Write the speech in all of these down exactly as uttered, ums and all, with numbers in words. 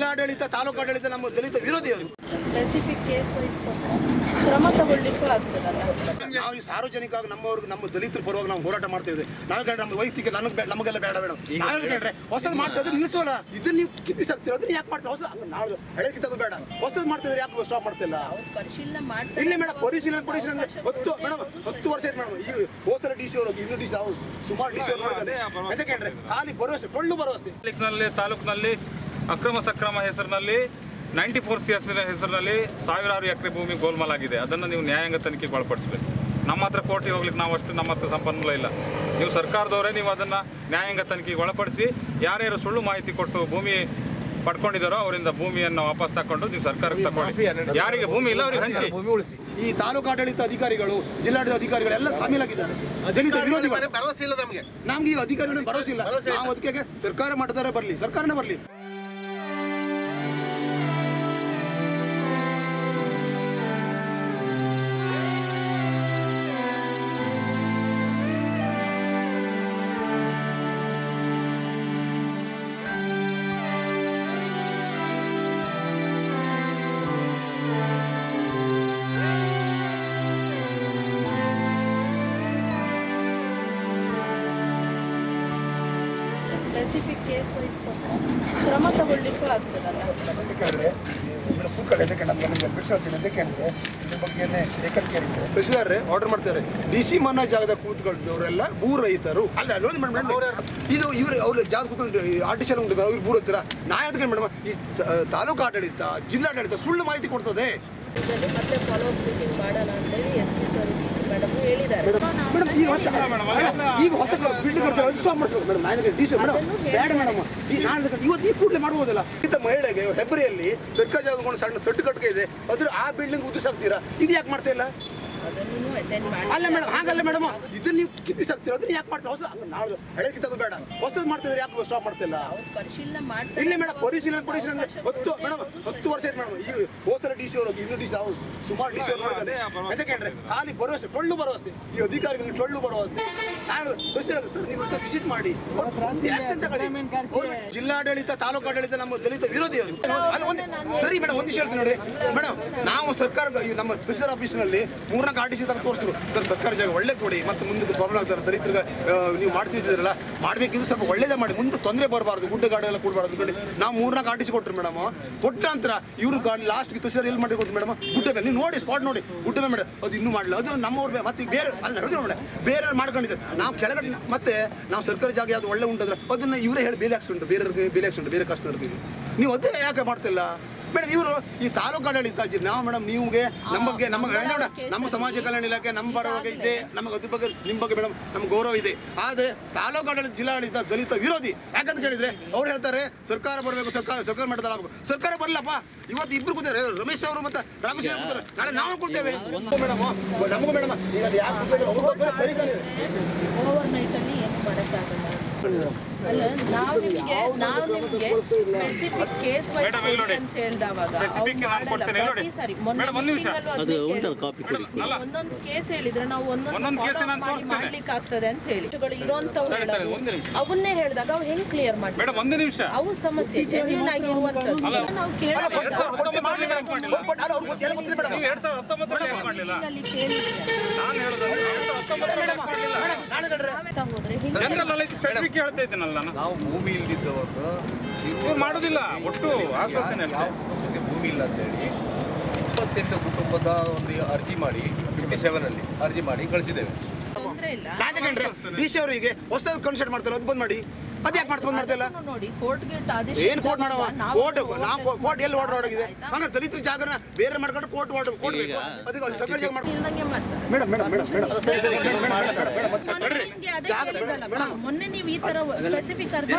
ಜಿಲ್ಲಾಡಳಿತ ತಾಲೂಕಾಡಳಿತ ನಮ್ಮ ದಲಿತ ವಿರೋಧಿ ಅವರು ಸ್ಪೆಸಿಫಿಕ್ ಕೇಸ್ ವೈಸ್ ಕ್ರಮ ತಗೊಳ್ಳಿಕ್ಕೂ ಆಗ್ತದಲ್ಲ. ನಾವು ಈ ಸಾರ್ವಜನಿಕವಾಗಿ ನಮ್ಮವ್ರಿಗೆ ನಮ್ಮ ದಲಿತರ ಪರವಾಗಿ ನಾವು ಹೋರಾಟ ಮಾಡ್ತಿದ್ವಿ. ನಾವು ಕಂಡ್ರೆ ನಮ್ಮ ವೈಯಕ್ತಿಕ ನನಗೆ ನಮಗೆಲ್ಲ ಬೇಡ ಬೇಡ ನಾವು ಕಂಡ್ರೆ ಹೊಸದು ಮಾಡ್ತಾ ಇದ್ರೆ ನಿಲ್ಲಿಸೋಲ್ಲ. ಇದನ್ನ ನೀವು ಕಿಪ್ಪಿಸಾಗ್ತಿರೋದ್ರೆ ಯಾಕೆ ಮಾಡ್ತಾರೆ? ಹೊಸ ನಾಳೆ ಹಳೆ ಕಿತ್ತದು ಬೇಡ, ಹೊಸದು ಮಾಡ್ತಿದ್ರೆ ಯಾಕೆ ಸ್ಟಾಪ್ ಮಾಡ್ತಿಲ್ಲ? ಪರಿಶೀಲನೆ ಮಾಡ್ತಾರೆ. ಇಲ್ಲ ಮೇಡಮ್, ಪರಿಶೀಲನೆ ಪರಿಶೀಲನೆ ಹತ್ತು ಮೇಡಮ್ ಹತ್ತು ವರ್ಷ ಆಯ್ತು ಮೇಡಮ್. ಈಗ ಹೋಸರ ಡಿ ಸಿ ಅವರು ಇನ್ನೂ ಡಿ ಸಿ ನಾವು ಸುಮಾರು ಡಿ ಸಿ ಅವರು ಯಾಕೆಂದ್ರೆ ಖಾಲಿ ಭರವಸೆ, ಟೊಳ್ಳು ಭರವಸೆ. ತಾಲೂಕಿನಲ್ಲಿ ಅಕ್ರಮ ಸಕ್ರಮ ಹೆಸರಿನಲ್ಲಿ ನೈಂಟಿ ಫೋರ್ ಸಿ ಎಸ್ ಹೆಸರಿನಲ್ಲಿ ಸಾವಿರಾರು ಎಕರೆ ಭೂಮಿ ಗೋಲ್ಮಾಲ್ ಆಗಿದೆ. ಅದನ್ನು ನೀವು ನ್ಯಾಯಾಂಗ ತನಿಖೆಗೆ ಒಳಪಡಿಸಬೇಕು. ನಮ್ಮ ಹತ್ರ ಕೋರ್ಟಿಗೆ ಹೋಗ್ಲಿಕ್ಕೆ ನಾವು ಅಷ್ಟು ನಮ್ಮ ಹತ್ರ ಸಂಪನ್ಮೂಲ ಇಲ್ಲ. ನೀವು ಸರ್ಕಾರದವರೇ ನೀವು ಅದನ್ನು ನ್ಯಾಯಾಂಗ ತನಿಖೆಗೆ ಒಳಪಡಿಸಿ ಯಾರ್ಯಾರು ಸುಳ್ಳು ಮಾಹಿತಿ ಕೊಟ್ಟು ಭೂಮಿ ಪಡ್ಕೊಂಡಿದ್ದಾರೋ ಅವರಿಂದ ಭೂಮಿಯನ್ನು ವಾಪಸ್ ತಗೊಂಡು ನೀವು ಸರ್ಕಾರಕ್ಕೆ ತಗೊಳ್ಳಿ. ಯಾರಿಗೆ ಭೂಮಿ ಇಲ್ಲ ಅವರಿಗೆ ಹಂಚಿ ಭೂಮಿ ಉಳಿಸಿ. ಈ ತಾಲೂಕಾಡಳಿತ ಅಧಿಕಾರಿಗಳು, ಜಿಲ್ಲಾಡಳಿತ ಅಧಿಕಾರಿಗಳೆಲ್ಲ ಸಾಮೀಲಾಗಿದ್ದಾರೆ. ದಲಿತ ವಿರೋಧಿಗಳು ಭರವಸೆ ಇಲ್ಲ ನಮಗೆ. ನಮ್ಗೆ ಈ ಅಧಿಕಾರಿಗಳ ಭರವಸೆ ಇಲ್ಲ. ನಾವು ಅದಕ್ಕೆ ಸರ್ಕಾರ ಮಟ್ಟದವರೇ ಬರಲಿ, ಸರ್ಕಾರನೇ ಬರಲಿ. ಸ್ಪೆಸಿಫಿಕ್ ಕೇಸ್ ವೈಸ್ ಕ್ರಮ ತಗೊಳ್ಳಿಕ್ಕೂ ಆಗ್ತದಲ್ಲ. ತಹಸೀಲ್ದಾರ್ ಆರ್ಡರ್ ಮಾಡ್ತಾರೆ. ಡಿ ಸಿ ಮನ್ನಾ ಜಾಗದ ಕೂತ್ಕೊಂಡವರೆಲ್ಲ ಭೂ ರೈತರು ಅಲ್ಲ. ಇದು ಇವರು ಅವ್ರು ಜಾಗ ಕೂತ್ಕೊಂಡು ಆರ್ಟಿಷನ್ ಉಂಟು ಅವ್ರಿಗೆ ಭೂ ರೈತರ. ನಾ ಹೇಳ್ತೀನಿ ಮೇಡಮ್, ಈ ತಾಲೂಕು ಆಡಳಿತ ಜಿಲ್ಲಾಡಳಿತ ಸುಳ್ಳು ಮಾಹಿತಿ ಕೊಡ್ತದೆ. ಮತ್ತೆ ಫಾಲೋ ಅಪ್ ಮೀಟಿಂಗ್ ಮಾಡೋಣ ಅಂತೇಳಿ S P sir D C madam ಹೇಳಿದ್ದಾರೆ. ಈಗ ಹೊಸ ಬಿಲ್ಡಿಂಗ್ ಸ್ಟಾಪ್ ಮಾಡ್ಬೇಕು ಮೇಡಮ್. ನಾನು ಡಿ ಸಿ ಮೇಡಮ್ ಬೇಡ ಮೇಡಮ್, ಈ ನಾಳೆ ಇವತ್ತು ಈ ಕೂಡಲೇ ಮಾಡ್ಬೋದಲ್ಲ. ಇಂಥ ಮಹಿಳೆಗೆ ಹೆಬ್ಬರಿಯಲ್ಲಿ ಸರ್ಕಾರ ಜಾಗ ಸಣ್ಣ ಸೆಟ್ಟು ಕಟ್ಟಿಗೆ ಇದೆ, ಅದ್ರ ಆ ಬಿಲ್ಡಿಂಗ್ ಉದ್ದಿಸಾಗ್ತೀರಾ? ಇದು ಯಾಕೆ ಮಾಡ್ತಾ ಇಲ್ಲ? ಅಲ್ಲ ಮೇಡಮ್, ಹಾಗಲ್ಲ ಮೇಡಮ್, ಇದನ್ನ ನೀವು ಕಿಪ್ಪಿಸಾಗ್ತೀರ ಅದನ್ನ ಯಾಕೆ ಮಾಡ್ತಾರೆ? ಹೊಸ ನಾಳೆ ಹಳೆ ಕಿತ್ತದು ಬೇಡ, ಹೊಸದು ಮಾಡ್ತಿದ್ರೆ ಯಾಕೆ ಸ್ಟಾಪ್ ಮಾಡ್ತಿಲ್ಲ? ಪರಿಶೀಲನೆ ಮಾಡ್ತಾರೆ. ಇಲ್ಲ ಮೇಡಮ್, ಪರಿಶೀಲನೆ ಪರಿಶೀಲನೆ ಹತ್ತು ಮೇಡಮ್ ಹತ್ತು ವರ್ಷ ಆಯ್ತು ಮೇಡಮ್. ಈಗ ಹೋಸರ ಡಿ ಸಿ ಅವರು ಇನ್ನೂ ಡಿ ಸಿ ನಾವು ಸುಮಾರು ಡಿ ಸಿ ಅವರು ಯಾಕೆಂದ್ರೆ ಖಾಲಿ ಭರವಸೆ, ಟೊಳ್ಳು ಭರವಸೆ. ಈ ಅಧಿಕಾರಿಗಳಿಗೆ ಟೊಳ್ಳು ಭರವಸೆ. ನಾನು ಸರ್ ನೀವು ವಿಸಿಟ್ ಮಾಡಿ ಜಿಲ್ಲಾಡಳಿತ ತಾಲೂಕಾಡಳಿತ ನಮ್ಮ ದಲಿತ ವಿರೋಧಿ ಅವರು ಸರಿ ಮೇಡಮ್. ಒಂದು ವಿಷಯ ಹೇಳ್ತೀನಿ ನೋಡಿ ಮೇಡಮ್, ನಾವು ಸರ್ಕಾರ ನಮ್ಮ ತಹಸೀಲ್ದಾರ್ ಆಫೀಸ್ನಲ್ಲಿ ಮೂರ್ನಾಲ್ಕು ಆರ್ ಟಿ ಸಿ ತಗ ತೋರಿಸಿದ್ರು. ಸರ್ ಸರ್ಕಾರ ಜಾಗ ಒಳ್ಳೆ ಕೊಡಿ, ಮತ್ತೆ ಮುಂದೆ ಪ್ರಾಬ್ಲಮ್ ಆಗ್ತಾರೆ ದಲಿತರಿಗೆ, ನೀವು ಮಾಡ್ತಿದ್ದೀರಲ್ಲ ಮಾಡಬೇಕಿದ್ದು ಸ್ವಲ್ಪ ಒಳ್ಳೇದೇ ಮಾಡಿ, ಮುಂದೆ ತೊಂದರೆ ಬರಬಾರ್ದು, ಗುಡ್ಡ ಗಾಡಿ ಎಲ್ಲ ಕೊಡಬಾರ್ದು ಕಡೆ ನಾವು ಮೂರ್ನಾಲ್ಕು ಆರ್ ಟಿ ಸಿ ಕೊಟ್ಟರು ಮೇಡಮ್. ಕೊಟ್ಟ ನಂತರ ಇವ್ರು ಗಾಡಿ ಲಾಸ್ಟ್ಗೆ ತಹಸೀಲ್ದಾರ್ ಎಲ್ಲಿ ಮಾಡಿ ಕೊಟ್ಟು ಮೇಡಮ್ ಗುಡ್ಡ ಮೇಲೆ ನೀವು ನೋಡಿ ಸ್ಪಾಟ್ ನೋಡಿ ಗುಡ್ಡ ಮೇಲೆ ಮೇಡಮ್ ಅದು ಇನ್ನೂ ಮಾಡಲ್ಲ. ಅದು ನಮ್ಮವ್ರು ಮತ್ತೆ ಬೇರೆ ಅಲ್ಲಿ ಹೇಳಿದ್ರು ಮೇಡಮ್, ಬೇರೆಯವ್ರು ಮಾಡ್ಕೊಂಡಿದ್ದಾರೆ. ನಾವು ಕೆಳಗಡೆ ಮತ್ತೆ ನಾವು ಸರ್ಕಾರಿ ಜಾಗ ಯಾವ್ದು ಒಳ್ಳೆ ಉಂಟಾದ್ರೆ ಅದನ್ನ ಇವರೇ ಹೇಳಿ ಬೇಲೆ ಹಾಕ್ಸ್ಕೊಂಡು ಬೇರೆಯವ್ರಿಗೆ ಬೇಲೆ ಹಾಕ್ಸ್ಕೊಂಡು ಬೇರೆ ಕಷ್ಟ ಇರ್ತೀವಿ. ನೀವು ಅದೇ ಯಾಕೆ ಮಾಡ್ತಿಲ್ಲ ಮೇಡಮ್? ಇವರು ಈ ತಾಲೂಕಾಡಳಿತ ನಾವು ಮೇಡಮ್ ನಿಮಗೆ ನಮ್ಮ ಬಗ್ಗೆ ನಮ್ಮ ನಮ್ಮ ಸಮಾಜ ಕಲ್ಯಾಣ ಇಲಾಖೆ ನಮ್ಮ ಪರವಾಗಿ ಇದೆ, ನಮಗೆ ಅದ್ರ ಬಗ್ಗೆ ನಿಮ್ಮ ಬಗ್ಗೆ ಮೇಡಮ್ ನಮ್ಗೆ ಗೌರವ ಇದೆ. ಆದರೆ ತಾಲೂಕಾಡಳಿತ ಜಿಲ್ಲಾಡಳಿತ ದಲಿತ ವಿರೋಧಿ. ಯಾಕಂತ ಕೇಳಿದ್ರೆ ಅವ್ರು ಹೇಳ್ತಾರೆ ಸರ್ಕಾರ ಬರಬೇಕು, ಸರ್ಕಾರ ಸರ್ಕಾರ ಮಟ್ಟದಲ್ಲಿ ಆಗಬೇಕು. ಸರ್ಕಾರ ಬರಲ್ಲಪ್ಪ. ಇವತ್ತು ಇಬ್ರು ಕೂತಾರೆ, ರಮೇಶ್ ಅವರು ಮತ್ತೆ ರಾಘವೇಶ್ವರ ಕೂತಾರೆ, ನಾಳೆ ನಾವು ಕೊಡ್ತೇವೆ ಮೇಡಮ್. ನಮಗೂ ಮೇಡಮ್ ಈಗ ಓವರ್ ನೈಟ್ ಅಲ್ಲಿ ಏನು ಮಾಡೋಕ್ಕಾಗಲ್ಲ. ಅಲ್ಲ ನಾವು ನಿಮಗೆ ನಾವು ನಿಮಗೆ ಸ್ಪೆಸಿಫಿಕ್ ಕೇಸ್ ವೈಸ್ ಅಂತ ಹೇಳಿದವಾಗ ಒಂದೊಂದು ಕೇಸ್ ಹೇಳಿದ್ರೆ ನಾವು ಒಂದೊಂದು ಮಾಡ್ಲಿಕ್ಕೆ ಆಗ್ತದೆ ಅಂತ ಹೇಳಿ ಇರುವಂತವ್ರು ಅವನ್ನೇ ಹೇಳಿದಾಗ ಅವ್ರು ಹೆಂಗ್ ಕ್ಲಿಯರ್ ಮಾಡ್ತಾರೆ? ಅವು ಸಮಸ್ಯೆ ಜೆನ್ಯೂನ್ ಆಗಿರುವಂತದ್ದು ನಾವು ಕೇಳಬಹುದು. ನಾವು ಭೂಮಿ ಇಲ್ದಿದ್ದವಾಗ ಮಾಡೋದಿಲ್ಲ, ಒಟ್ಟು ಆಶ್ವಾಸನೆ ಭೂಮಿ ಇಲ್ಲ ಅಂತ ಹೇಳಿ ಇಪ್ಪತ್ತೆಂಟು ಕುಟುಂಬದ ಒಂದು ಅರ್ಜಿ ಮಾಡಿ ಫಿಫ್ಟಿ ಸೆವೆನ್ ಅಲ್ಲಿ ಅರ್ಜಿ ಮಾಡಿ ಕಳಿಸಿದ್ದೇವೆ. ಡಿ ಸಿ ಅವರಿಗೆ ಹೊಸದು ಕನ್ಸಲ್ಟ್ ಮಾಡ್ತಾರೆ, ಅದು ಬಂದ್ ಮಾಡಿ. ಅದ್ ಯಾಕೆ ಮಾಡ್ತಾ ಮಾಡ್ತಿಲ್ಲ? ಏನ್ ಕೋರ್ಟ್ ಮಾಡವ? ಕೋರ್ಟ್ ನಾವು ಕೋರ್ಟ್ ಎಲ್ಲಿ ಓಡರ್ ಆಗಿದೆ? ಹಂಗ ದಲಿತರ ಜಾಗನ ಬೇರೆ ಮಾಡ್ಕೊಂಡು ಕೋರ್ಟ್ ಓಡ್ ಕೊಡ್ಬೇಕು. ಅದಕ್ಕೆ ಸರ್ಕಾರ ಜಾಗ ಮಾಡ್ತಾರೆ ಮೇಡಮ್ ಮೇಡಮ್ ಮೇಡಮ್ ಮೇಡಮ್ ಮೊನ್ನೆ ನೀವು ಈ ತರ ಸ್ಪೆಸಿಫಿಕ್ ಅರ್ಜಿ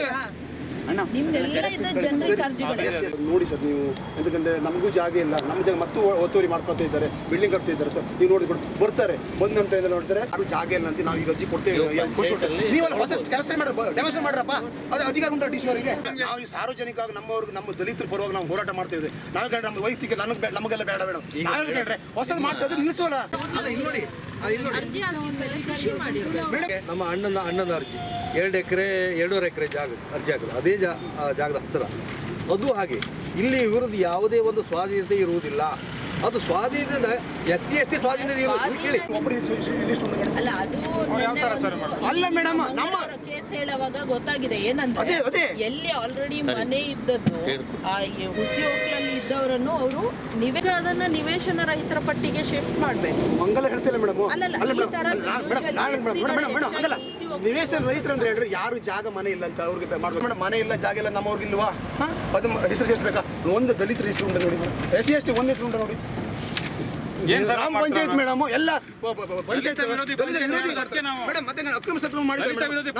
ನೋಡಿ ಸರ್ ನೀವು. ఎందుకంటే ನಮಗೂ ಜಾಗ ಇಲ್ಲ, ನಮ್ಮ ಜಾಗ ಮತ್ತು ಒತ್ತುವರಿ ಮಾಡ್ಕೊತಾ ಇದ್ದಾರೆ, ಬಿಲ್ಡಿಂಗ್ ಕಟ್ತಾ ಇದ್ದಾರೆ ಸರ್. ನೀವು ನೋಡಿ ಬರ್ತಾರೆ ಬಂದಂತ ನೋಡ್ತಾರೆ ಅದು ಜಾಗ ಇಲ್ಲ ಅಂತ ನಾವು ಈಗ ಅರ್ಜಿ ಕೊಡ್ತೇವೆ. ನೀವೆಲ್ಲ ಹೊಸ ಕೆಲಸ ಮಾಡಿ ಡೆಮಾನ್ಸ್ಟ್ರೇಟ್ ಮಾಡ್ರಪ್ಪ, ಅದು ಅಧಿಕಾರ ಉಂಟು ಡಿ ಸಿ ಅವರಿಗೆ. ನಾವು ಈ ಸಾರ್ವಜನಿಕವಾಗಿ ನಮ್ಮವ್ರಿಗೆ ನಮ್ಮ ದಲಿತರ ಪರವಾಗಿ ನಾವು ಹೋರಾಟ ಮಾಡ್ತಾ ಇದ್ದೇವೆ. ನಾವು ಕಂಡ್ರೆ ನಮ್ಮ ವೈಯಕ್ತಿಕ ನನಗೆ ನಮಗೆಲ್ಲ ಬೇಡ ಬೇಡ ನಾವು ಕಂಡ್ರೆ ಹೊಸದು ಮಾಡ್ತಾ ಇದ್ರೆ ನಿಲ್ಲಿಸೋಲ್ಲ. ನೋಡಿ ನಮ್ಮ ಅಣ್ಣನ ಅಣ್ಣನ ಅರ್ಜಿ ಎರಡು ಎಕರೆ ಎರಡೂವರೆ ಎಕರೆ ಜಾಗ ಅರ್ಜಿ ಆಗೋದು ಅದೇ ಜಾಗದ ಹತ್ತಿರ ಅದು ಹಾಗೆ ಇಲ್ಲಿ ಇವ್ರದ್ದು ಯಾವುದೇ ಒಂದು ಸ್ವಾಧೀನತೆ ಇರುವುದಿಲ್ಲ. ಅದು ಸ್ವಾಧೀನದ ಎಸ್ ಸಿ ಎಸ್ ಟಿ ಸ್ವಾಧೀನತೆ ಇರುವುದು ಕೇಳಿ. ಅಲ್ಲ ಅದು ಅಲ್ಲ ಮೇಡಮ್, ನಮ್ಮ ಕೇಸ್ ಹೇಳುವಾಗ ಗೊತ್ತಾಗಿದೆ ಏನಂದ್ರೆ ಎಲ್ಲಿ ಆಲ್ರೆಡಿ ಮನೆ ಇದ್ದದ್ದು ಆ ಹುಸಿ ಹೋಟ್ಲಲ್ಲಿ ಇದ್ದವರನ್ನು ಅವರು ನಿವೇಶ ಅದನ್ನ ನಿವೇಶನ ರಹಿತರ ಪಟ್ಟಿಗೆ ಶಿಫ್ಟ್ ಮಾಡ್ಬೇಕು. ಮಂಗಲ ಹೇಳ್ತಿಲ್ಲ ಮೇಡಮ್. ಅಲ್ಲಲ್ಲ ಈ ತರ ನಿವೇಶನ ರೈತರು ಅಂದ್ರೆ ಹೇಳ್ರಿ ಯಾರು ಜಾಗ ಮನೆ ಇಲ್ಲ ಅಂತ ಅವ್ರಿಗೆ ಮಾಡ್ಬೇಕು ಮೇಡಮ್. ಮನೆ ಇಲ್ಲ ಜಾಗ ಇಲ್ಲ ನಮ್ಮವ್ರಿಗೆ ಇಲ್ವಾ? ಅದು ಹೆಸರು ಸೇರಿಸ್ಬೇಕಾ? ಒಂದು ದಲಿತರ ಹೆಸರು ಉಂಟು ನೋಡಿ, ಎಸ್ ಸಿ ಎಸ್ ಟಿ ಒಂದು ಹೆಸರು ಉಂಟು ನೋಡಿ. ಗ್ರಾಮ ಪಂಚಾಯತ್ ಮೇಡಮ್ ಎಲ್ಲ ಪಂಚಾಯತ್ ಮೇಡಮ್ ಮತ್ತೆ ಅಕ್ರಮ ಸಕ್ರಮ ಮಾಡಿದ್ರೆ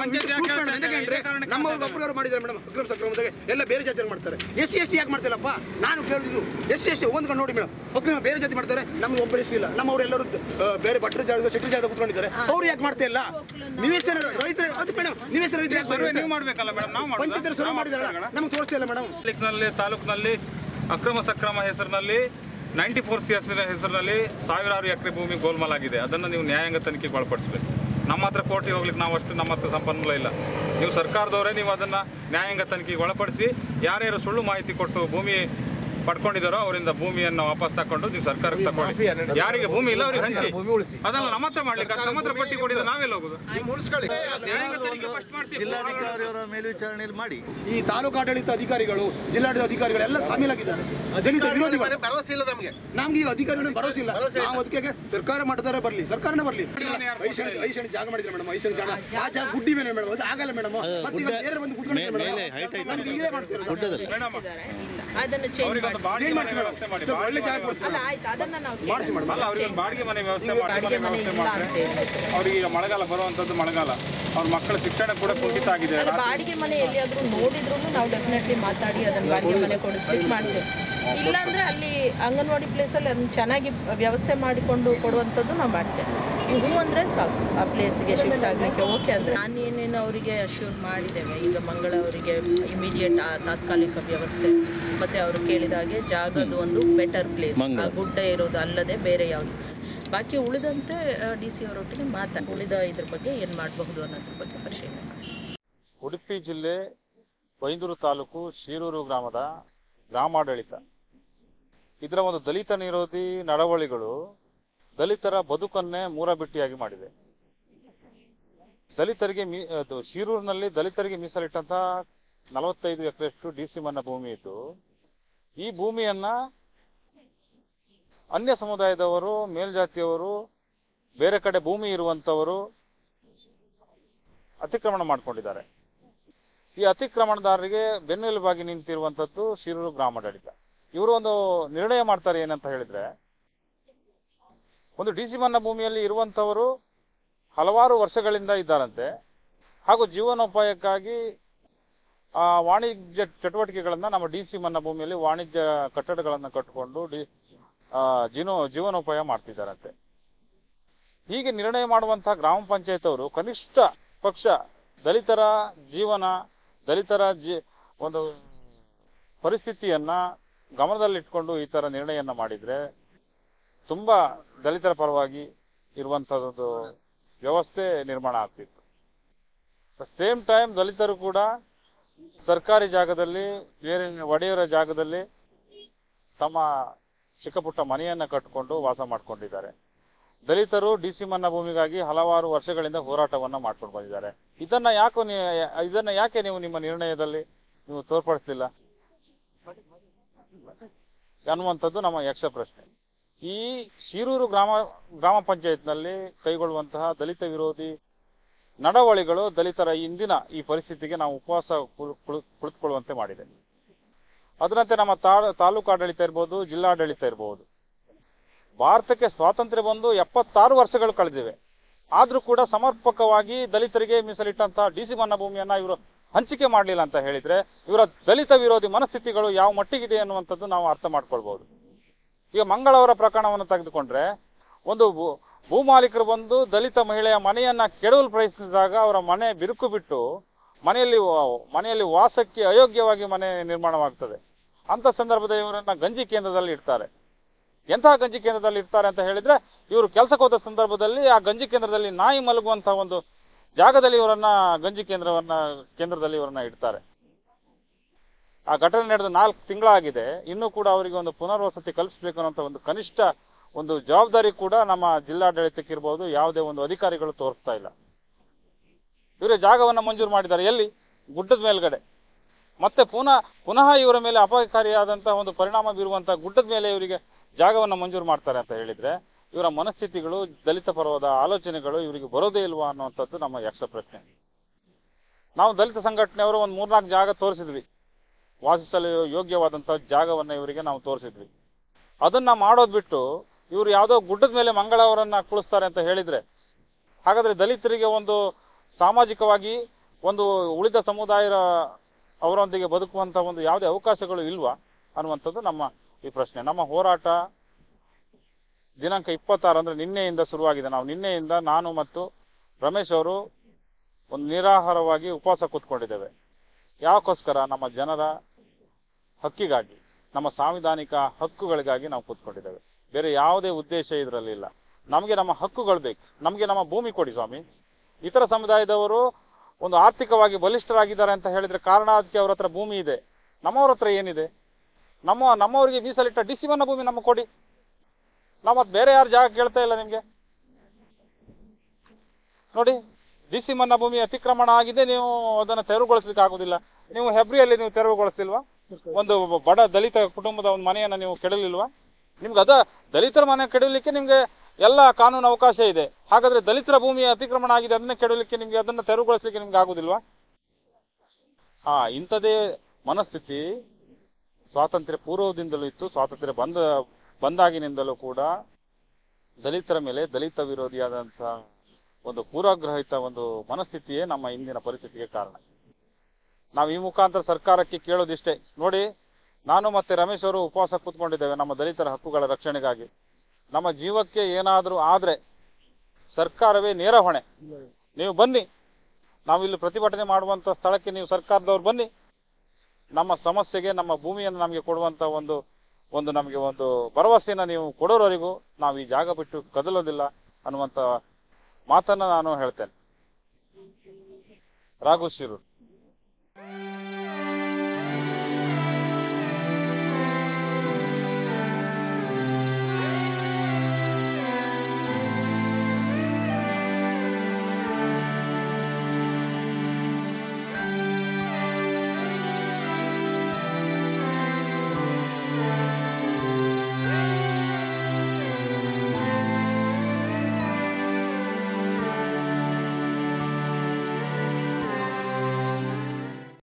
ನಮ್ಮ ಒಬ್ಬರು ಮಾಡಿದ್ದಾರೆ ಮೇಡಮ್. ಅಕ್ರಮ ಸಕ್ರಮದಾಗ ಎಲ್ಲ ಬೇರೆ ಜಾತಿಯವರು ಮಾಡ್ತಾರೆ. ಎಸ್ ಸಿ ಎಸ್ ಟಿ ಯಾಕೆ ಮಾಡ್ತಿಲ್ಲಪ್ಪ ನಾನು ಕೇಳಿದ್ದು? ಎಸ್ ಸಿ ಎಸ್ ಟಿ ಒಂದ್ಕೊಂಡು ನೋಡಿ ಮೇಡಮ್, ಅಕ್ರಮ ಬೇರೆ ಜಾತಿ ಮಾಡ್ತಾರೆ, ನಮ್ಗೆ ಒಬ್ಬರು ಹೆಸರು ಇಲ್ಲ. ನಮ್ಮವ್ರು ಎಲ್ಲರೂ ಬೇರೆ ಭಟ್ರ ಜಾಗ ಶೆಟ್ಟಿ ಜಾಗ ಕೂತ್ಕೊಂಡಿದ್ದಾರೆ, ಅವ್ರು ಯಾಕೆ ಮಾಡ್ತಾ ಇಲ್ಲ? ನಿವೇಶನ ರೈತರ ಅದು ಮೇಡಮ್, ನಿವೇಶನ ರೈತರು ನೀವು ಮಾಡ್ಬೇಕಲ್ಲ ಮೇಡಮ್, ನಾವು ಪಂಚಾಯತ್ ಸರ್ವೆ ಮಾಡಿದಾರೆ, ನಮ್ಗೆ ತೋರಿಸ್ತಾ ಇಲ್ಲ ಮೇಡಮ್. ತಾಲೂಕಿನಲ್ಲಿ ಅಕ್ರಮ ಸಕ್ರಮ ಹೆಸರಿನಲ್ಲಿ ನೈಂಟಿ ಫೋರ್ ಸಿ ಎಸ್ ಹೆಸರಿನಲ್ಲಿ ಸಾವಿರಾರು ಎಕರೆ ಭೂಮಿ ಗೋಲ್ಮಾಲ್ ಆಗಿದೆ. ಅದನ್ನು ನೀವು ನ್ಯಾಯಾಂಗ ತನಿಖೆಗೆ ಒಳಪಡಿಸಬೇಕು. ನಮ್ಮ ಹತ್ರ ಕೋರ್ಟಿಗೆ ಹೋಗ್ಲಿಕ್ಕೆ ನಾವು ಅಷ್ಟು ನಮ್ಮ ಹತ್ರ ಸಂಪನ್ಮೂಲ ಇಲ್ಲ. ನೀವು ಸರ್ಕಾರದವರೇ ನೀವು ಅದನ್ನು ನ್ಯಾಯಾಂಗ ತನಿಖೆಗೆ ಒಳಪಡಿಸಿ ಯಾರ್ಯಾರು ಸುಳ್ಳು ಮಾಹಿತಿ ಕೊಟ್ಟು ಭೂಮಿ ಪಡ್ಕೊಂಡಿದ್ದಾರೋ ಅವರಿಂದ ಭೂಮಿಯನ್ನು ವಾಪಸ್ ತಕೊಂಡು ನೀವು ಸರ್ಕಾರಕ್ಕೆ ತಗೊಳ್ಳಿ. ಯಾರಿಗೆ ಭೂಮಿ ಇಲ್ಲ ಅವ್ರಿಗೆ ಹಂಚಿ. ಅದನ್ನ ನಮ್ಮ ಹತ್ರ ಮಾಡ್ಲಿಕ್ಕೆ ನಮ್ಮ ಹತ್ರ ಪಟ್ಟಿ ಕೊಡಿದ್ರೆ ನಾವೆಲ್ಲ ಹೋಗುದು? ಮೇಲ್ವಿಚಾರಣೆಯಲ್ಲಿ ಮಾಡಿ. ಈ ತಾಲೂಕು ಆಡಳಿತ ಅಧಿಕಾರಿಗಳು, ಜಿಲ್ಲಾಡಳಿತ ಅಧಿಕಾರಿಗಳೆಲ್ಲ ಸಾಮೀಲಾಗಿದ್ದಾರೆ. ದಲಿತ ವಿರೋಧಿ ಭರವಸೆ ಇಲ್ಲ ನಮಗೆ. ನಮ್ಗೆ ಈ ಅಧಿಕಾರಿಗಳು ಭರವಸೆ ಇಲ್ಲ. ನಾವು ಅದಕ್ಕೆ ಸರ್ಕಾರ ಮಟ್ಟದಾರೆ ಬರ್ಲಿ, ಸರ್ಕಾರನೇ ಬರ್ಲಿ. ಐಶಾಣಿ ಜಾಗ ಮಾಡಿದ್ರೆ ಮೇಡಮ್, ಐಶಾಣಿ ಜಾಗ ಆ ಜಾಗ ಗುಡ್ಡಿ ಮೇಲೆ ಮೇಡಮ್, ಅದು ಆಗಲ್ಲ ಮೇಡಮ್. ಮತ್ತೆ ಬೇರೆ ಬಂದು ಕುತ್ಕೊಂಡಿದ್ದಾರೆ ಮೇಡಮ್, ಇದೇ ಮಾಡ್ತಾರೆ ಅದನ್ನ ಚೇಂಜ್ ಮಾಡಿ. ಒಳ್ಳೆ ಜಾಗ ಕೊಡಿಸಿ ಅದನ್ನ ನಾವು ಮಾಡಿಸಿ ಮೇಡಮ್. ಅಲ್ಲ ಅವ್ರಿಗೆ ಬಾಡಿಗೆ ಮನೆ ವ್ಯವಸ್ಥೆ ಮಾಡಿ ಅವ್ರಿಗೆ ಈಗ ಮಳೆಗಾಲ ಬರುವಂತದ್ದು ಮಳೆಗಾಲ, ಅವ್ರ ಮಕ್ಕಳ ಶಿಕ್ಷಣ ಕೂಡ ಕುಂಠಿತ ಆಗಿದೆ. ಬಾಡಿಗೆ ಮನೆ ಎಲ್ಲಿಯಾದ್ರೂ ನೋಡಿದ್ರು ನಾವು ಡೆಫಿನೆಟ್ಲಿ ಮಾತಾಡಿ ಅದನ್ನ ಬಾಡಿಗೆ ಮನೆ ಕೊಡಿಸ್ಲಿಕ್ಕೆ ಮಾಡ್ತೇವೆ. ಇಲ್ಲಾಂದ್ರೆ ಅಲ್ಲಿ ಅಂಗನವಾಡಿ ಪ್ಲೇಸಲ್ಲಿ ಅದನ್ನ ಚೆನ್ನಾಗಿ ವ್ಯವಸ್ಥೆ ಮಾಡಿಕೊಂಡು ಕೊಡುವಂಥದ್ದು ನಾವು ಮಾಡ್ತೇವೆ. ಹೂ ಅಂದರೆ ಸಾಕು ಆ ಪ್ಲೇಸ್ಗೆ ಶಿಫ್ಟ್ ಆಗಲಿಕ್ಕೆ ಓಕೆ ಅಂದರೆ ನಾನು ಏನೇನು ಅವರಿಗೆ ಅಶ್ಯೂರ್ ಮಾಡಿದ್ದೇವೆ. ಈಗ ಮಂಗಳ ಅವರಿಗೆ ಇಮಿಡಿಯೇಟ್ ತಾತ್ಕಾಲಿಕ ವ್ಯವಸ್ಥೆ ಮತ್ತು ಅವರು ಕೇಳಿದ ಹಾಗೆ ಜಾಗದ ಒಂದು ಬೆಟರ್ ಪ್ಲೇಸ್, ಆ ಗುಡ್ಡ ಇರೋದು ಅಲ್ಲದೆ ಬೇರೆ ಯಾವುದು. ಬಾಕಿ ಉಳಿದಂತೆ ಡಿ ಸಿ ಅವರೊಟ್ಟಿಗೆ ಮಾತಾಡಿ ಉಳಿದ ಇದ್ರ ಬಗ್ಗೆ ಏನು ಮಾಡಬಹುದು ಅನ್ನೋದ್ರ ಬಗ್ಗೆ ಪರಿಶೀಲನೆ. ಉಡುಪಿ ಜಿಲ್ಲೆ ಬೈಂದೂರು ತಾಲೂಕು ಶೀರೂರು ಗ್ರಾಮದ ಗ್ರಾಮಾಡಳಿತ ಇದರ ಒಂದು ದಲಿತ ವಿರೋಧಿ ನಡವಳಿಗಳು ದಲಿತರ ಬದುಕನ್ನೇ ಮೂರಬಿಟ್ಟಿಯಾಗಿ ಮಾಡಿದೆ. ದಲಿತರಿಗೆ ಮೀ ಶೀರೂರಿನಲ್ಲಿ ದಲಿತರಿಗೆ ಮೀಸಲಿಟ್ಟಂತಹ ನಲವತ್ತೈದು ಎಕರೆಷ್ಟು ಡಿ ಸಿ ಮನ್ನ ಭೂಮಿ ಇದ್ದು, ಈ ಭೂಮಿಯನ್ನ ಅನ್ಯ ಸಮುದಾಯದವರು, ಮೇಲ್ಜಾತಿಯವರು, ಬೇರೆ ಕಡೆ ಭೂಮಿ ಇರುವಂತವರು ಅತಿಕ್ರಮಣ ಮಾಡಿಕೊಂಡಿದ್ದಾರೆ. ಈ ಅತಿಕ್ರಮಣದಾರರಿಗೆ ಬೆನ್ನೆಲುಬಾಗಿ ನಿಂತಿರುವಂತದ್ದು ಶೀರೂರು ಗ್ರಾಮಾಡಳಿತ. ಇವರು ಒಂದು ನಿರ್ಣಯ ಮಾಡ್ತಾರೆ ಏನಂತ ಹೇಳಿದ್ರೆ, ಒಂದು ಡಿ ಸಿ ಮನ್ನ ಭೂಮಿಯಲ್ಲಿ ಇರುವಂತವರು ಹಲವಾರು ವರ್ಷಗಳಿಂದ ಇದ್ದಾರಂತೆ, ಹಾಗೂ ಜೀವನೋಪಾಯಕ್ಕಾಗಿ ಆ ವಾಣಿಜ್ಯ ಚಟುವಟಿಕೆಗಳನ್ನ ನಮ್ಮ ಡಿ ಸಿ ಮನ್ನ ಭೂಮಿಯಲ್ಲಿ ವಾಣಿಜ್ಯ ಕಟ್ಟಡಗಳನ್ನ ಕಟ್ಟಿಕೊಂಡು ಡಿ ಜೀವನ ಜೀವನೋಪಾಯ ಮಾಡ್ತಿದ್ದಾರಂತೆ. ಹೀಗೆ ನಿರ್ಣಯ ಮಾಡುವಂತಹ ಗ್ರಾಮ ಪಂಚಾಯತ್ ಅವರು ಕನಿಷ್ಠ ಪಕ್ಷ ದಲಿತರ ಜೀವನ, ದಲಿತರ ಜೀ ಒಂದು ಪರಿಸ್ಥಿತಿಯನ್ನ ಗಮನದಲ್ಲಿಟ್ಕೊಂಡು ಈ ತರ ನಿರ್ಣಯನ್ನ ಮಾಡಿದ್ರೆ ತುಂಬಾ ದಲಿತರ ಪರವಾಗಿ ಇರುವಂತಹದ್ದು ವ್ಯವಸ್ಥೆ ನಿರ್ಮಾಣ ಆಗ್ತಿತ್ತು. ಸೇಮ್ ಟೈಮ್ ದಲಿತರು ಕೂಡ ಸರ್ಕಾರಿ ಜಾಗದಲ್ಲಿ, ಬೇರೆ ಒಡೆಯರ ಜಾಗದಲ್ಲಿ ತಮ್ಮ ಚಿಕ್ಕ ಪುಟ್ಟ ಮನೆಯನ್ನ ಕಟ್ಟಿಕೊಂಡು ವಾಸ ಮಾಡ್ಕೊಂಡಿದ್ದಾರೆ. ದಲಿತರು ಡಿ ಸಿ ಮನ್ನ ಭೂಮಿಗಾಗಿ ಹಲವಾರು ವರ್ಷಗಳಿಂದ ಹೋರಾಟವನ್ನ ಮಾಡ್ಕೊಂಡು ಬಂದಿದ್ದಾರೆ. ಇದನ್ನ ಯಾಕೋ ಇದನ್ನ ಯಾಕೆ ನೀವು ನಿಮ್ಮ ನಿರ್ಣಯದಲ್ಲಿ ನೀವು ತೋರ್ಪಡಿಸಲಿಲ್ಲ ಅನ್ನುವಂಥದ್ದು ನಮ್ಮ ಯಕ್ಷ ಪ್ರಶ್ನೆ. ಈ ಶೀರೂರು ಗ್ರಾಮ ಗ್ರಾಮ ಪಂಚಾಯತ್ನಲ್ಲಿ ಕೈಗೊಳ್ಳುವಂತಹ ದಲಿತ ವಿರೋಧಿ ನಡವಳಿಗಳು ದಲಿತರ ಇಂದಿನ ಈ ಪರಿಸ್ಥಿತಿಗೆ ನಾವು ಉಪವಾಸ ಕುಳಿತುಕೊಳ್ಳುವಂತೆ ಮಾಡಿದೆ. ಅದರಂತೆ ನಮ್ಮ ತಾಲೂಕು ಆಡಳಿತ ಇರ್ಬೋದು, ಜಿಲ್ಲಾಡಳಿತ ಇರಬಹುದು, ಭಾರತಕ್ಕೆ ಸ್ವಾತಂತ್ರ್ಯ ಬಂದು ಎಪ್ಪತ್ತಾರು ವರ್ಷಗಳು ಕಳೆದಿವೆ. ಆದ್ರೂ ಕೂಡ ಸಮರ್ಪಕವಾಗಿ ದಲಿತರಿಗೆ ಮೀಸಲಿಟ್ಟಂತಹ ಡಿ ಸಿ ಮನ್ನ ಭೂಮಿಯನ್ನ ಇವರು ಹಂಚಿಕೆ ಮಾಡಲಿಲ್ಲ ಅಂತ ಹೇಳಿದ್ರೆ ಇವರ ದಲಿತ ವಿರೋಧಿ ಮನಸ್ಥಿತಿಗಳು ಯಾವ ಮಟ್ಟಿಗಿದೆ ಅನ್ನುವಂಥದ್ದು ನಾವು ಅರ್ಥ ಮಾಡ್ಕೊಳ್ಬಹುದು. ಈಗ ಮಂಗಳವರ ಪ್ರಕರಣವನ್ನು ತೆಗೆದುಕೊಂಡ್ರೆ, ಒಂದು ಭೂಮಾಲೀಕರು ಬಂದು ದಲಿತ ಮಹಿಳೆಯ ಮನೆಯನ್ನ ಕೆಡವಲು ಪ್ರಯತ್ನಿಸಿದಾಗ ಅವರ ಮನೆ ಬಿರುಕು ಬಿಟ್ಟು ಮನೆಯಲ್ಲಿ ಮನೆಯಲ್ಲಿ ವಾಸಕ್ಕೆ ಅಯೋಗ್ಯವಾಗಿ ಮನೆ ನಿರ್ಮಾಣವಾಗ್ತದೆ. ಅಂತ ಸಂದರ್ಭದಲ್ಲಿ ಇವರನ್ನ ಗಂಜಿ ಕೇಂದ್ರದಲ್ಲಿ ಇಡ್ತಾರೆ. ಎಂತಹ ಗಂಜಿ ಕೇಂದ್ರದಲ್ಲಿ ಇರ್ತಾರೆ ಅಂತ ಹೇಳಿದ್ರೆ, ಇವರು ಕೆಲಸಕ್ಕೆ ಹೋದ ಸಂದರ್ಭದಲ್ಲಿ ಆ ಗಂಜಿ ಕೇಂದ್ರದಲ್ಲಿ ನಾಯಿ ಮಲಗುವಂತಹ ಒಂದು ಜಾಗದಲ್ಲಿ ಇವರನ್ನ ಗಂಜಿ ಕೇಂದ್ರವನ್ನ ಕೇಂದ್ರದಲ್ಲಿ ಇವರನ್ನ ಇಡ್ತಾರೆ. ಆ ಘಟನೆ ನಡೆದ ನಾಲ್ಕು ತಿಂಗಳಾಗಿದೆ, ಇನ್ನೂ ಕೂಡ ಅವರಿಗೆ ಒಂದು ಪುನರ್ವಸತಿ ಕಲ್ಪಿಸಬೇಕು ಅನ್ನೋ ಒಂದು ಕನಿಷ್ಠ ಒಂದು ಜವಾಬ್ದಾರಿ ಕೂಡ ನಮ್ಮ ಜಿಲ್ಲಾಡಳಿತಕ್ಕಿರ್ಬೋದು, ಯಾವುದೇ ಒಂದು ಅಧಿಕಾರಿಗಳು ತೋರಿಸ್ತಾ ಇಲ್ಲ. ಇವರೇ ಜಾಗವನ್ನು ಮಂಜೂರು ಮಾಡಿದ್ದಾರೆ, ಎಲ್ಲಿ? ಗುಡ್ಡದ ಮೇಲ್ಗಡೆ. ಮತ್ತೆ ಪುನಃ ಪುನಃ ಇವರ ಮೇಲೆ ಅಪಾಯಕಾರಿಯಾದಂತಹ ಒಂದು ಪರಿಣಾಮ ಬೀರುವಂತಹ ಗುಡ್ಡದ ಮೇಲೆ ಇವರಿಗೆ ಜಾಗವನ್ನು ಮಂಜೂರು ಮಾಡ್ತಾರೆ ಅಂತ ಹೇಳಿದ್ರೆ, ಇವರ ಮನಸ್ಥಿತಿಗಳು, ದಲಿತ ಪರವಾದ ಆಲೋಚನೆಗಳು ಇವರಿಗೆ ಬರೋದೇ ಇಲ್ವಾ ಅನ್ನುವಂಥದ್ದು ನಮ್ಮ ಯಕ್ಷ ಪ್ರಶ್ನೆ. ನಾವು ದಲಿತ ಸಂಘಟನೆಯವರು ಒಂದು ಮೂರ್ನಾಲ್ಕು ಜಾಗ ತೋರಿಸಿದ್ವಿ, ವಾಸಿಸಲು ಯೋಗ್ಯವಾದಂತಹ ಜಾಗವನ್ನ ಇವರಿಗೆ ನಾವು ತೋರಿಸಿದ್ವಿ. ಅದನ್ನ ಮಾಡೋದ್ ಬಿಟ್ಟು ಇವರು ಯಾವುದೋ ಗುಡ್ಡದ ಮೇಲೆ ಮಂಗಳವರನ್ನ ಕುಳಿಸ್ತಾರೆ ಅಂತ ಹೇಳಿದ್ರೆ, ಹಾಗಾದ್ರೆ ದಲಿತರಿಗೆ ಒಂದು ಸಾಮಾಜಿಕವಾಗಿ ಒಂದು ಉಳಿದ ಸಮುದಾಯದ ಅವರೊಂದಿಗೆ ಬದುಕುವಂತ ಒಂದು ಯಾವುದೇ ಅವಕಾಶಗಳು ಇಲ್ವಾ ಅನ್ನುವಂಥದ್ದು ನಮ್ಮ ಈ ಪ್ರಶ್ನೆ. ನಮ್ಮ ಹೋರಾಟ ದಿನಾಂಕ ಇಪ್ಪತ್ತಾರು ಅಂದ್ರೆ ನಿನ್ನೆಯಿಂದ ಶುರುವಾಗಿದೆ. ನಾವು ನಿನ್ನೆಯಿಂದ ನಾನು ಮತ್ತು ರಮೇಶ್ ಅವರು ಒಂದು ನಿರಾಹಾರವಾಗಿ ಉಪವಾಸ ಕೂತ್ಕೊಂಡಿದ್ದೇವೆ. ಯಾಕೋಸ್ಕರ? ನಮ್ಮ ಜನರ ಹಕ್ಕಿಗಾಗಿ, ನಮ್ಮ ಸಾಂವಿಧಾನಿಕ ಹಕ್ಕುಗಳಿಗಾಗಿ ನಾವು ಕೂತ್ಕೊಂಡಿದ್ದೇವೆ. ಬೇರೆ ಯಾವುದೇ ಉದ್ದೇಶ ಇದರಲ್ಲಿಲ್ಲ. ನಮಗೆ ನಮ್ಮ ಹಕ್ಕುಗಳು ಬೇಕು, ನಮಗೆ ನಮ್ಮ ಭೂಮಿ ಕೊಡಿ ಸ್ವಾಮಿ. ಇತರ ಸಮುದಾಯದವರು ಒಂದು ಆರ್ಥಿಕವಾಗಿ ಬಲಿಷ್ಠರಾಗಿದ್ದಾರೆ ಅಂತ ಹೇಳಿದ್ರೆ ಕಾರಣ ಅದಕ್ಕೆ ಅವ್ರ ಹತ್ರ ಭೂಮಿ ಇದೆ. ನಮ್ಮವ್ರ ಹತ್ರ ಏನಿದೆ? ನಮ್ಮ ನಮ್ಮವರಿಗೆ ಮೀಸಲಿಟ್ಟ ಡಿಸಿವನ್ನ ಭೂಮಿ ನಮಗೆ ಕೊಡಿ. ನಾವು ಮತ್ತೆ ಬೇರೆ ಯಾರು ಜಾಗ ಕೇಳ್ತಾ ಇಲ್ಲ ನಿಮ್ಗೆ. ನೋಡಿ, ಡಿಸಿ ಮನ್ನ ಭೂಮಿ ಅತಿಕ್ರಮಣ ಆಗಿದೆ, ನೀವು ಅದನ್ನ ತೆರವುಗೊಳಿಸ್ಲಿಕ್ಕೆ ಆಗುದಿಲ್ಲ. ನೀವು ಹೆಬ್ರಿಯಲ್ಲಿ ನೀವು ತೆರವುಗೊಳಿಸ್ತಿಲ್ವಾ? ಒಂದು ಬಡ ದಲಿತ ಕುಟುಂಬದ ಒಂದು ಮನೆಯನ್ನ ನೀವು ಕೆಡಲಿಲ್ವಾ? ನಿಮ್ಗೆ ಅದ ದಲಿತರ ಮನೆ ಕೆಡಲಿಕ್ಕೆ ನಿಮ್ಗೆ ಎಲ್ಲ ಕಾನೂನು ಅವಕಾಶ ಇದೆ. ಹಾಗಾದ್ರೆ ದಲಿತರ ಭೂಮಿ ಅತಿಕ್ರಮಣ ಆಗಿದೆ, ಅದನ್ನ ಕೆಡಲಿಕ್ಕೆ ನಿಮ್ಗೆ, ಅದನ್ನ ತೆರವುಗೊಳಿಸ್ಲಿಕ್ಕೆ ನಿಮ್ಗೆ ಆಗುದಿಲ್ವಾ? ಹಾ, ಇಂಥದೇ ಮನಸ್ಥಿತಿ ಸ್ವಾತಂತ್ರ್ಯ ಪೂರ್ವದಿಂದಲೂ ಇತ್ತು. ಸ್ವಾತಂತ್ರ್ಯ ಬಂದ ಬಂದಾಗಿನಿಂದಲೂ ಕೂಡ ದಲಿತರ ಮೇಲೆ ದಲಿತ ವಿರೋಧಿಯಾದಂತಹ ಒಂದು ಪೂರ್ವಗ್ರಹಿತ ಒಂದು ಮನಸ್ಥಿತಿಯೇ ನಮ್ಮ ಇಂದಿನ ಪರಿಸ್ಥಿತಿಗೆ ಕಾರಣ. ನಾವು ಈ ಮುಖಾಂತರ ಸರ್ಕಾರಕ್ಕೆ ಕೇಳೋದಿಷ್ಟೇ. ನೋಡಿ, ನಾನು ಮತ್ತೆ ರಮೇಶ್ ಅವರು ಉಪವಾಸ ಕೂತ್ಕೊಂಡಿದ್ದೇವೆ ನಮ್ಮ ದಲಿತರ ಹಕ್ಕುಗಳ ರಕ್ಷಣೆಗಾಗಿ. ನಮ್ಮ ಜೀವಕ್ಕೆ ಏನಾದರೂ ಆದ್ರೆ ಸರ್ಕಾರವೇ ನೇರ ಹೊಣೆ. ನೀವು ಬನ್ನಿ, ನಾವಿಲ್ಲಿ ಪ್ರತಿಭಟನೆ ಮಾಡುವಂತ ಸ್ಥಳಕ್ಕೆ ನೀವು ಸರ್ಕಾರದವ್ರು ಬನ್ನಿ. ನಮ್ಮ ಸಮಸ್ಯೆಗೆ, ನಮ್ಮ ಭೂಮಿಯನ್ನು ನಮಗೆ ಕೊಡುವಂತ ಒಂದು ಒಂದು ನಮಗೆ ಒಂದು ಭರವಸೆಯನ್ನು ನೀವು ಕೊಡೋರವರೆಗೂ ನಾವು ಈ ಜಾಗ ಬಿಟ್ಟು ಕದಲೋದಿಲ್ಲ ಅನ್ನುವಂತ ಮಾತನ್ನ ನಾನು ಹೇಳ್ತೇನೆ. ರಾಘು ಶಿರೂರ್.